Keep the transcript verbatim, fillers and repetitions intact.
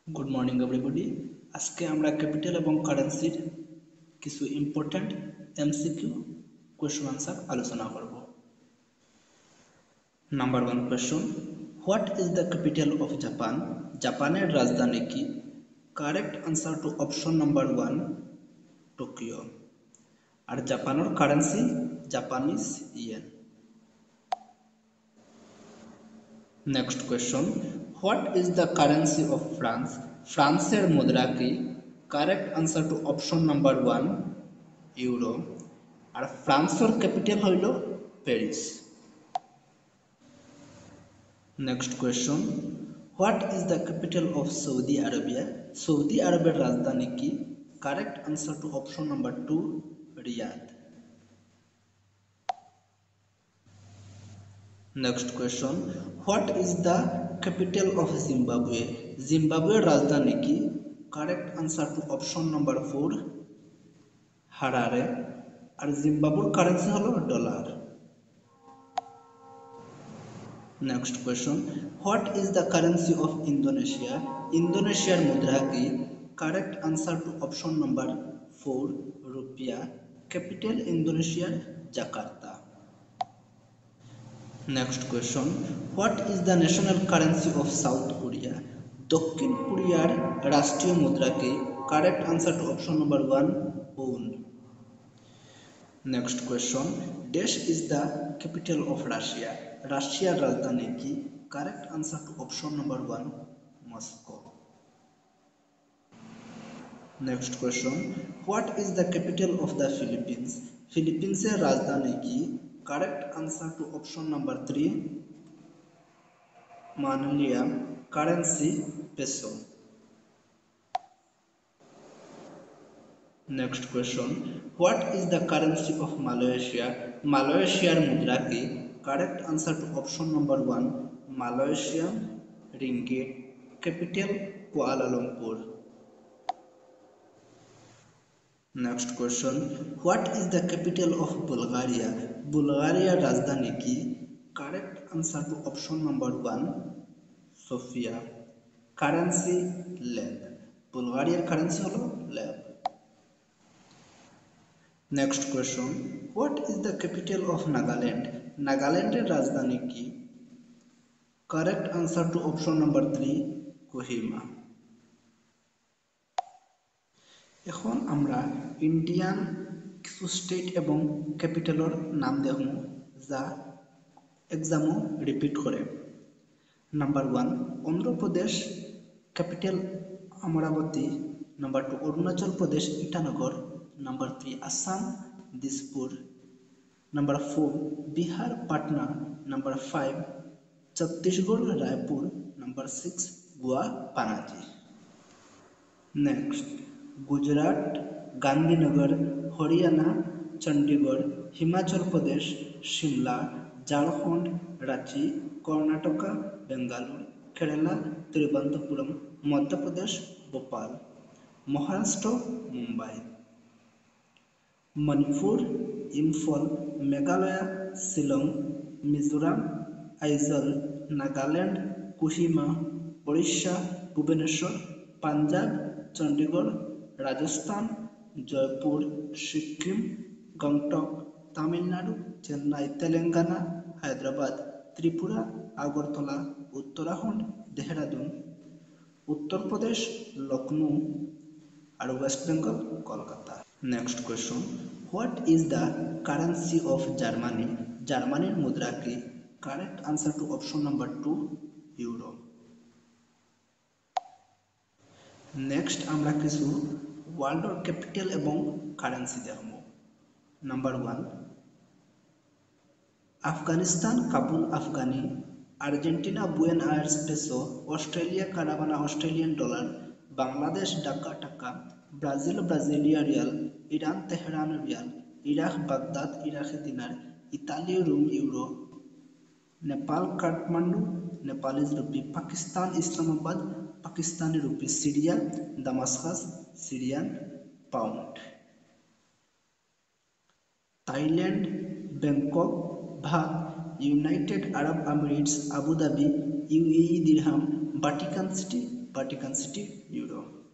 Good morning everybody. आज के আমরা ক্যাপিটাল এবং কারেন্সির কিছু ইম্পর্টেন্ট এমসিকিউ কোশ্চেন আনসার আলোচনা করব। Number one question, what is the capital of Japan? জাপানের রাজধানী কি? Correct answer to option number one, Tokyo. আর জাপানের currency Japanese yen. Next question, what is the currency of France? फ्रांसের মুদ্রা কি? Correct answer to option number one, euro. আর ফ্রান্সের ক্যাপিটাল হইল Paris. Next question, what is the capital of Saudi Arabia? সৌদি আরবের রাজধানী কি? Correct answer to option number to, Riyadh. Next question, what is the capital of Zimbabwe? जिम्बाब्वेर राजधानी की? Correct answer to option number four, Harare. और जिम्बाब्वेर currency हलो dollar. Next question, what is the currency of Indonesia? इंडोनेशियार मुद्रा की? Correct answer to option number four, रुपया। कैपिटल इंडोनेशियार Jakarta. Next question, what is the national currency of South Korea? दक्षिण कोरियार राष्ट्रीय मुद्रा की? Correct answer to option number one, won. Next question, dash is the capital of Russia? रशियार राजधानी की? Correct answer to option number one, Moscow. Next question, what is the capital of the Philippines? फिलीपींसের राजधानी की? Correct answer to option number three, Manila. Currency peso. Next question, what is the currency of Malaysia? मालয়েশিয়ার मुद्रा की? Correct answer to option number one, Malaysian ringgit. Capital Kuala Lumpur. Next question, what is the capital of Bulgaria? Bulgaria राजधानी की? Correct answer to option number one, Sofia. Currency lev. बुल्गारियार currency हलो lev. Next question, what is the capital of Nagaland? नागालैंडेर राजधानी की? Correct answer to option number three, Kohima. এখন আমরা Indian কিছু স্টেট এবং ক্যাপিটালের নাম দেখব যা এক্সামও রিপিট করে। Number one, Andhra Pradesh, capital Amaravati. Number two, Arunachal Pradesh, Itanagar. Number three, Assam, Dispur. Number four, Bihar, Patna. Number five, Chhattisgarh, Raipur. Number six, Goa, Panaji. Next, Gujarat, Gandhinagar. Haryana, Chandigarh. Himachal Pradesh, Shimla. Jharkhand, Ranchi. Karnataka, Bengaluru. Kerala, Thiruvananthapuram. Madhya Pradesh, Bhopal. Maharashtra, Mumbai. Manipur, Imphal. Meghalaya, Shillong. Mizoram, Aizawl. Nagaland, Kohima. Orissa, Bhubaneswar. Punjab, Chandigarh. Rajasthan, Jaipur. Sikkim, Gangtok. Tamil Nadu, Chennai. Telangana, Hyderabad. Tripura, Agartala. Uttarakhand, Dehradun. Uttar Pradesh, Lucknow. और West Bengal, Kolkata. Next question, what is the currency of Germany? जर्मनीर मुद्रा की? Correct answer to option number two, euro. Next আমরা কিছু ওয়ার্ল্ডের capital এবং currency দেখব। Number one, Afghanistan, Kabul, afghani. Argentina, Buenos Aires, peso. Australia, Canada, Australian dollar. Bangladesh, Dhaka, taka. Brazil, Brasilia real. Iran, Tehran, rial. Iraq, Baghdad, Iraqi dinar. Italy, Rome, euro. Nepal, Kathmandu, Nepalese rupee. Pakistan, Islamabad, Pakistani rupee. Syria, Damascus, Syrian pound. Thailand, Bangkok, भाग। United Arab Emirates, Abu Dhabi, UAE dirham. Vatican City, Vatican City euro.